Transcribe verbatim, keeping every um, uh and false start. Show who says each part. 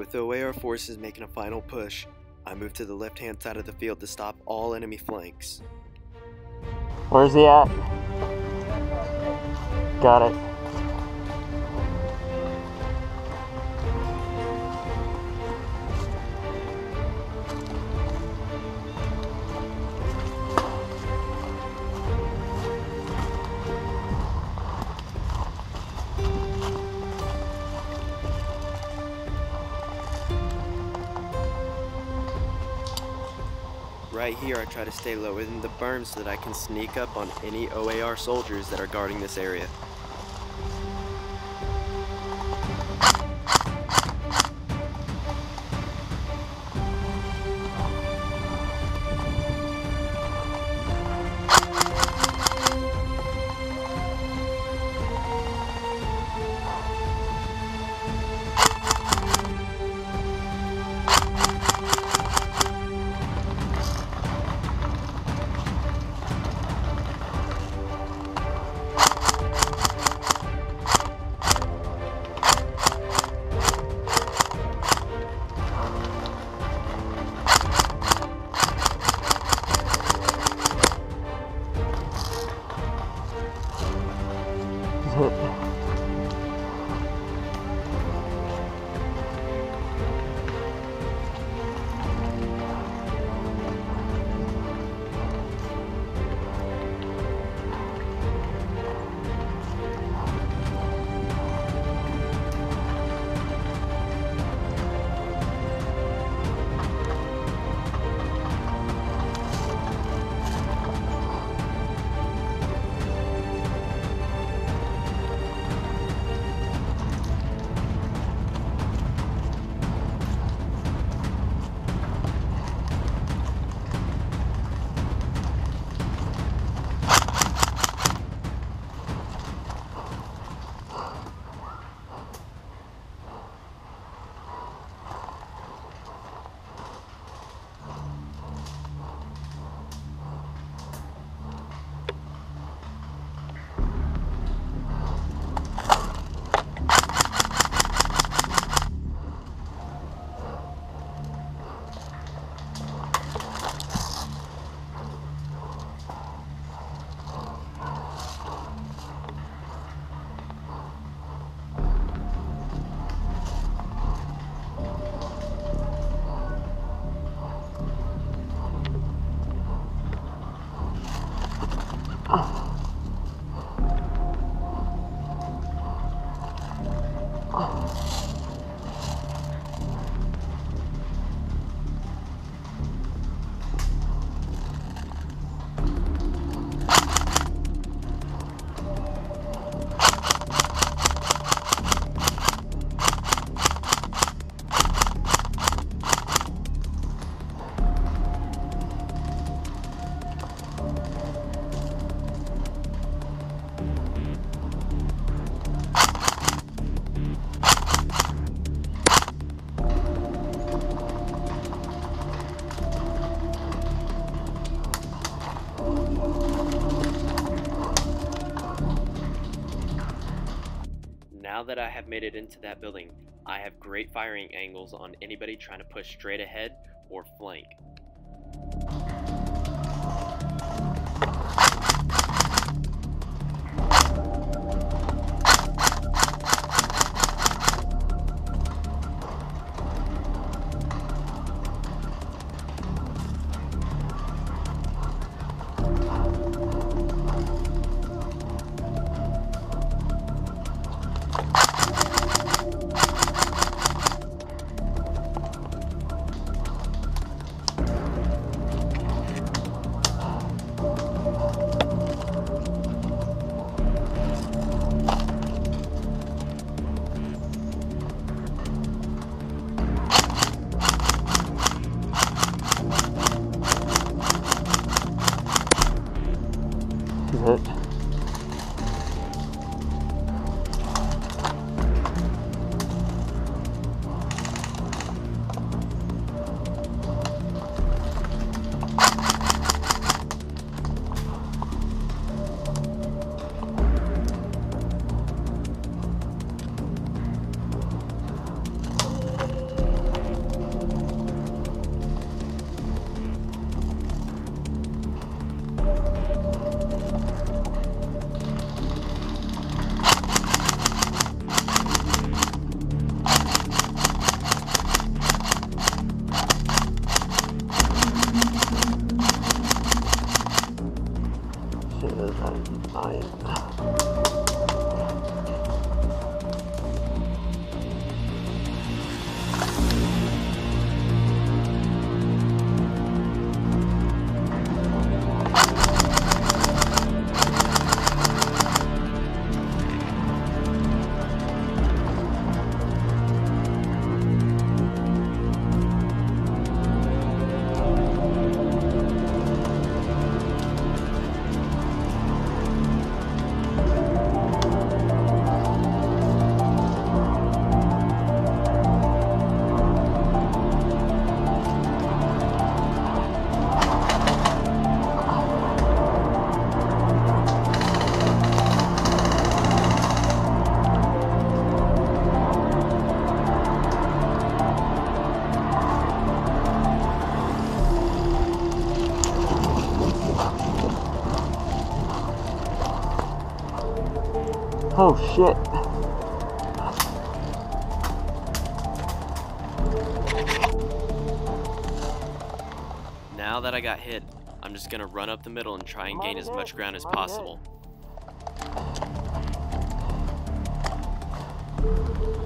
Speaker 1: With the O A R forces making a final push, I move to the left-hand side of the field to stop all enemy flanks.
Speaker 2: Where's he at? Got it.
Speaker 1: Right here, I try to stay low within the berm so that I can sneak up on any O A R soldiers that are guarding this area. Now that I have made it into that building, I have great firing angles on anybody trying to push straight ahead or flank.
Speaker 2: It. Shit, those are nice. Oh shit.
Speaker 1: Now that I got hit, I'm just gonna run up the middle and try and gain as much ground as possible.